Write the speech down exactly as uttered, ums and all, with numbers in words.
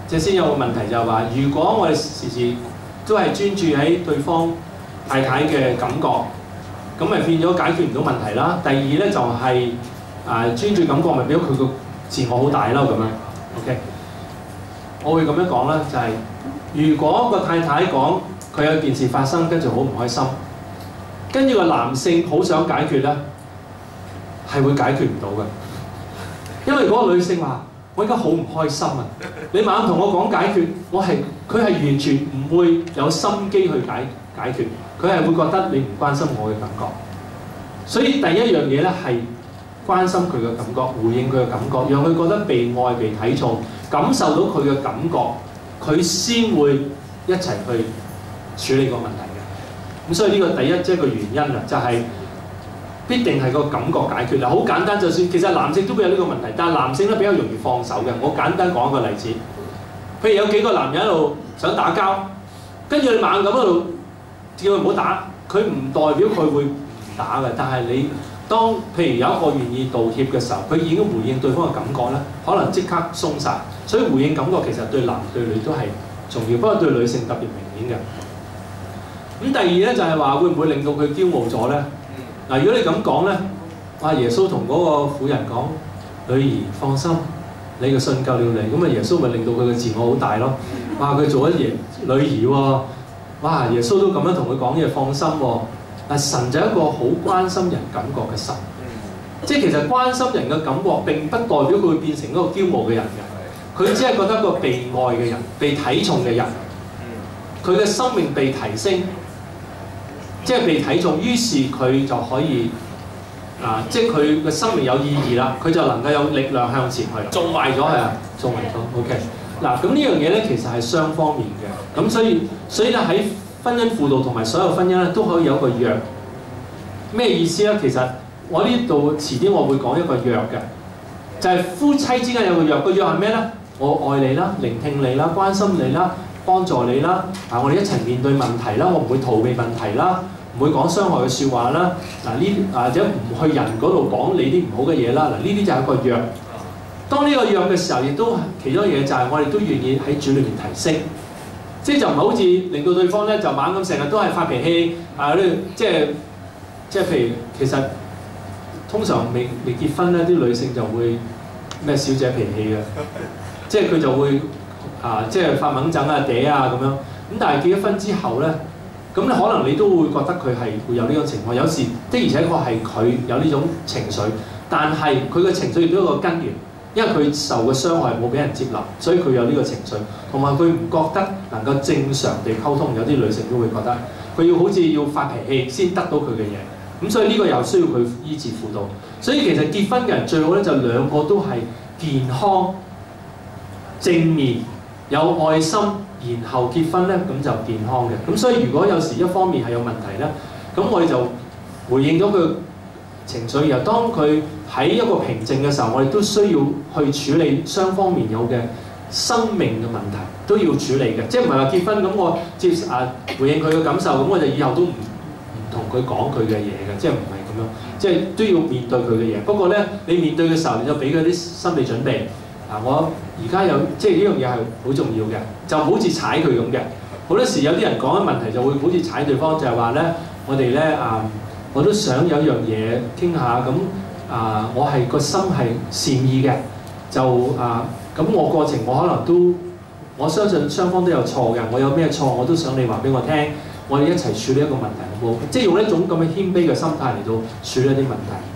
即係先有個問題就係話，如果我哋時時都係專注喺對方太太嘅感覺，咁咪變咗解決唔到問題啦。第二咧就係、是、啊專注感覺，咪變咗佢個自我好大咯咁樣。OK， 我會咁樣講啦，就係、是、如果個太太講佢有件事發生，跟住好唔開心，跟住個男性好想解決咧，係會解決唔到嘅，因為嗰個女性話：我而家好唔開心啊！你猛同我講解決，我係佢係完全唔會有心機去解解決，佢係會覺得你唔關心我嘅感覺。所以第一樣嘢咧係關心佢嘅感覺，回應佢嘅感覺，讓佢覺得被愛、被睇重，感受到佢嘅感覺，佢先會一齊去處理個問題嘅。咁所以呢個第一即係個原因啊，就係、是、必定係個感覺解決啦。好簡單，就算其實男性都會有呢個問題，但係男性咧比較容易放手嘅。我簡單講一個例子，譬如有幾個男人喺度想打交，跟住你猛咁喺度叫佢唔好打，佢唔代表佢會唔打嘅。但係你當譬如有一個願意道歉嘅時候，佢已經回應對方嘅感覺咧，可能即刻鬆晒。所以回應感覺其實對男對女都係重要，不過對女性特別明顯嘅。咁第二咧就係話會唔會令到佢驕傲咗咧？嗱，如果你咁講咧，哇！耶穌同嗰個婦人講：女兒放心，你嘅信救了你。咁啊，耶穌咪令到佢嘅自我好大咯。哇！佢做咗爺女兒喎，哇！耶穌都咁樣同佢講嘢，放心喎。但神就係一個好關心人感覺嘅神，即係其實關心人嘅感覺並不代表佢會變成一個驕傲嘅人嘅，佢只係覺得一個被愛嘅人、被睇重嘅人，佢嘅生命被提升。即係被睇重，於是佢就可以啊！即係佢嘅生命有意義啦，佢就能夠有力量向前去。做壞咗係啊，做壞咗。OK， 嗱咁呢樣嘢咧，其實係雙方面嘅。咁所以所以咧喺婚姻輔導同埋所有婚姻咧都可以有一個約。咩意思咧？其實我呢度遲啲我會講一個約嘅，就係、是、夫妻之間有個約。個約係咩咧？我愛你啦，聆聽你啦，關心你啦，幫助你啦。啊，我哋一齊面對問題啦，我唔會逃避問題啦。唔會講傷害嘅説話啦，嗱呢或者唔去人嗰度講你啲唔好嘅嘢啦，嗱呢啲就係一個約。當呢個約嘅時候，亦都其中一樣嘢就係我哋都願意喺主裏面提升，即係就唔係好似令到對方咧就猛咁成日都係發脾氣啊！呢即係即係譬如其實通常未未結婚咧，啲女性就會咩小姐脾氣嘅，即係佢就會啊即係發猛疹啊嗲啊咁樣。咁但係結咗婚之後咧。咁你可能你都會覺得佢係會有呢種情況，有時的而且確係佢有呢種情緒，但係佢嘅情緒亦都有一個根源，因為佢受嘅傷害冇俾人接納，所以佢有呢個情緒，同埋佢唔覺得能夠正常地溝通，有啲女性都會覺得佢要好似要發脾氣先得到佢嘅嘢，咁所以呢個又需要佢醫治輔導。所以其實結婚嘅人最好咧就兩個都係健康、正面、有愛心。然後結婚咧，咁就健康嘅。咁所以如果有時一方面係有問題咧，咁我哋就回應咗佢情緒。然後當佢喺一個平靜嘅時候，我哋都需要去處理雙方面有嘅生命嘅問題，都要處理嘅。即係唔係話結婚咁我接啊回應佢嘅感受，咁我就以後都唔唔同佢講佢嘅嘢嘅，即係唔係咁樣，即係都要面對佢嘅嘢。不過咧，你面對嘅時候，你就俾佢啲心理準備。啊！我而家有即係呢樣嘢係好重要嘅，就好似踩佢咁嘅。好多時有啲人講緊問題就會好似踩對方，就係話咧，我哋咧啊，我都想有一樣嘢傾下咁啊，我係個心係善意嘅，就啊咁我過程我可能都我相信雙方都有錯嘅，我有咩錯我都想你話俾我聽，我哋一齊處理一個問題好唔好？即係用一種咁嘅謙卑嘅心態嚟到處理一啲問題。